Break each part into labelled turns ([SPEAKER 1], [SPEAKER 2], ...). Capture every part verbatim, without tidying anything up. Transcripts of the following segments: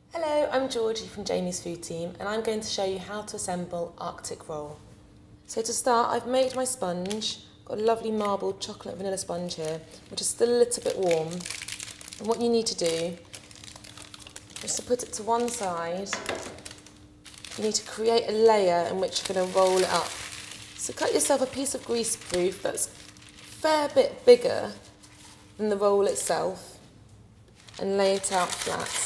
[SPEAKER 1] Hello, I'm Georgie from Jamie's Food Team and I'm going to show you how to assemble Arctic Roll. So to start, I've made my sponge, got a lovely marbled chocolate vanilla sponge here, which is still a little bit warm. And what you need to do is to put it to one side. You need to create a layer in which you're going to roll it up. So cut yourself a piece of greaseproof that's a fair bit bigger than the roll itself and lay it out flat.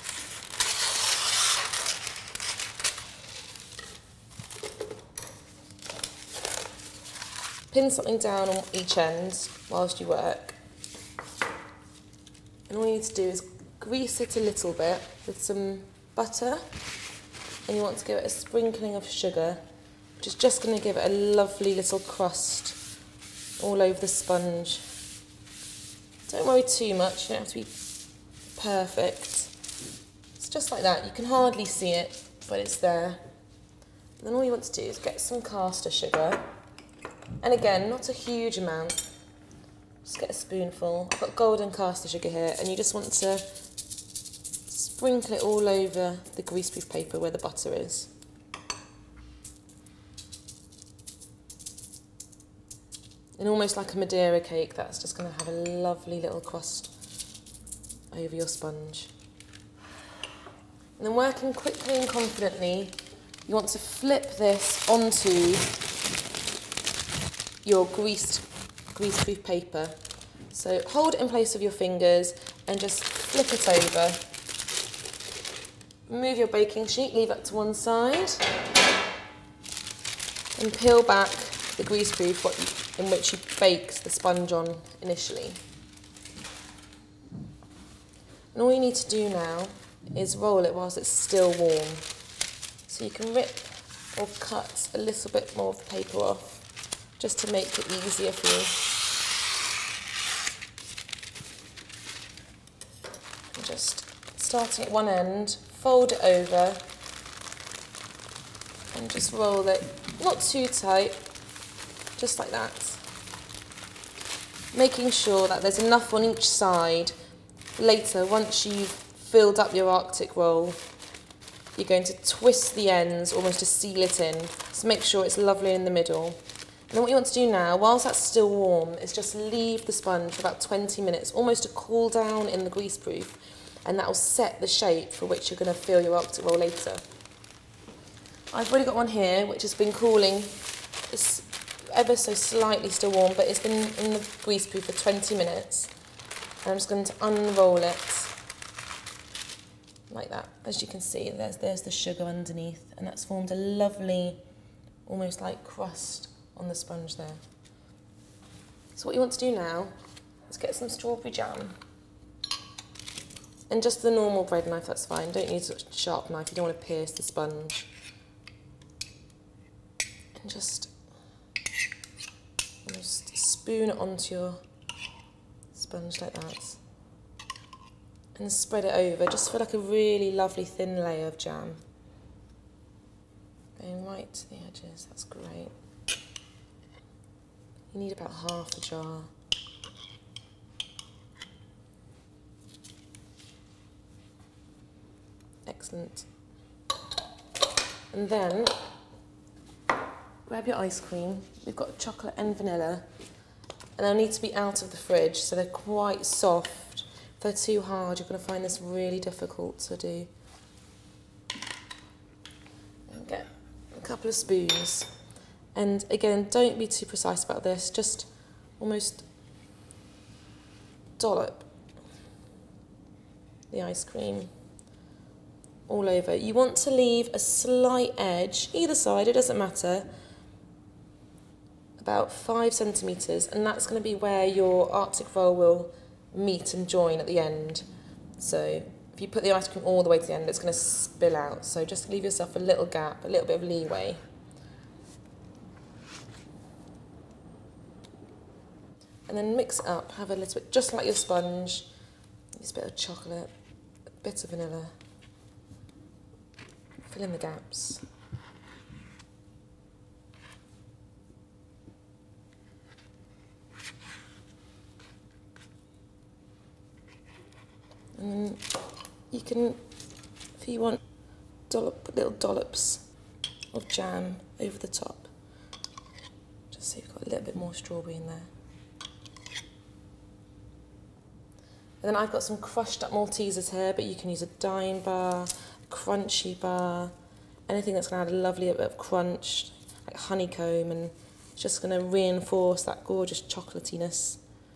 [SPEAKER 1] Pin something down on each end whilst you work. And all you need to do is grease it a little bit with some butter, and you want to give it a sprinkling of sugar, which is just going to give it a lovely little crust all over the sponge. Don't worry too much, you don't have to be perfect. It's just like that. You can hardly see it, but it's there. And then all you want to do is get some caster sugar. And again, not a huge amount, just get a spoonful. I've got golden caster sugar here, and you just want to sprinkle it all over the greaseproof paper where the butter is. And almost like a Madeira cake, that's just going to have a lovely little crust over your sponge. And then working quickly and confidently, you want to flip this onto your greased greaseproof paper. So hold it in place with your fingers and just flip it over. Move your baking sheet, leave it to one side, and peel back the greaseproof what you, in which you baked the sponge on initially. And all you need to do now is roll it whilst it's still warm. So you can rip or cut a little bit more of the paper off, just to make it easier for you. And just starting at one end, fold it over and just roll it, not too tight, just like that. Making sure that there's enough on each side. Later, once you've filled up your Arctic roll, you're going to twist the ends almost to seal it in. So make sure it's lovely in the middle. And then what you want to do now, whilst that's still warm, is just leave the sponge for about twenty minutes, almost to cool down in the greaseproof, and that will set the shape for which you're going to fill your Arctic roll later. I've already got one here which has been cooling. It's ever so slightly still warm, but it's been in the greaseproof for twenty minutes. And I'm just going to unroll it like that. As you can see, there's, there's the sugar underneath, and that's formed a lovely, almost like crust on the sponge there. So what you want to do now is get some strawberry jam. And just the normal bread knife, that's fine. Don't need a sharp knife, you don't want to pierce the sponge. And just, just spoon it onto your sponge like that. And spread it over, just for like a really lovely thin layer of jam. Going right to the edges, that's great. You need about half a jar. Excellent. And then, grab your ice cream. We've got chocolate and vanilla. And they'll need to be out of the fridge, so they're quite soft. If they're too hard, you're going to find this really difficult to do. And get a couple of spoons. And again, don't be too precise about this, just almost dollop the ice cream all over. You want to leave a slight edge, either side, it doesn't matter, about five centimetres, and that's going to be where your Arctic roll will meet and join at the end. So if you put the ice cream all the way to the end, it's going to spill out. So just leave yourself a little gap, a little bit of leeway. And then mix it up, have a little bit, just like your sponge, just a bit of chocolate, a bit of vanilla, fill in the gaps. And then you can if you want dollop, little dollops of jam over the top, just so you've got a little bit more strawberry in there. And then I've got some crushed up Maltesers here, but you can use a dime bar, a crunchy bar, anything that's going to add a lovely bit of crunch, like honeycomb, and it's just going to reinforce that gorgeous chocolatiness.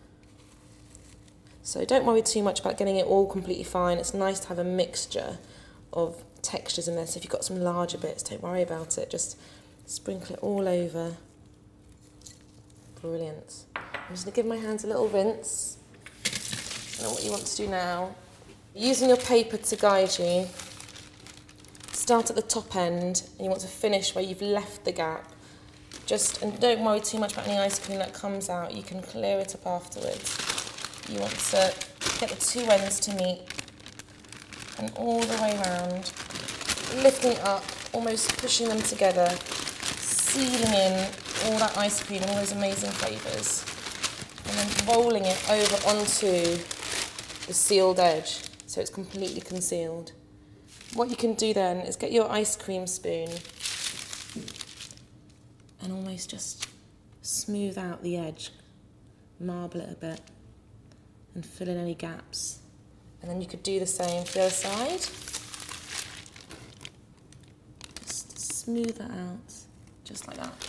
[SPEAKER 1] So don't worry too much about getting it all completely fine. It's nice to have a mixture of textures in there. So if you've got some larger bits, don't worry about it. Just sprinkle it all over. Brilliant. I'm just going to give my hands a little rinse. And what you want to do now, using your paper to guide you, start at the top end and you want to finish where you've left the gap. Just, and don't worry too much about any ice cream that comes out, you can clear it up afterwards. You want to get the two ends to meet and all the way around, lifting up, almost pushing them together, sealing in all that ice cream and all those amazing flavours, and then rolling it over onto the sealed edge so it's completely concealed. What you can do then is get your ice cream spoon and almost just smooth out the edge, marble it a bit, and fill in any gaps. And then you could do the same for the other side. Just smooth that out, just like that.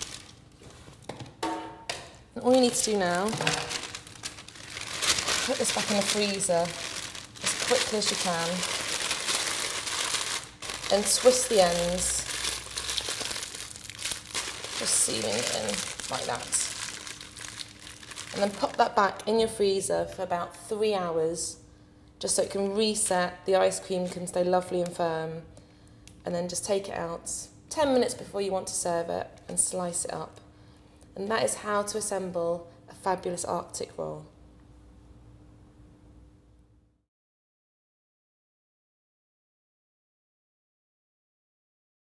[SPEAKER 1] And all you need to do now, put this back in the freezer as quickly as you can, and twist the ends, just sealing it in like that. And then pop that back in your freezer for about three hours, just so it can reset, the ice cream can stay lovely and firm, and then just take it out ten minutes before you want to serve it and slice it up. And that is how to assemble a fabulous Arctic roll.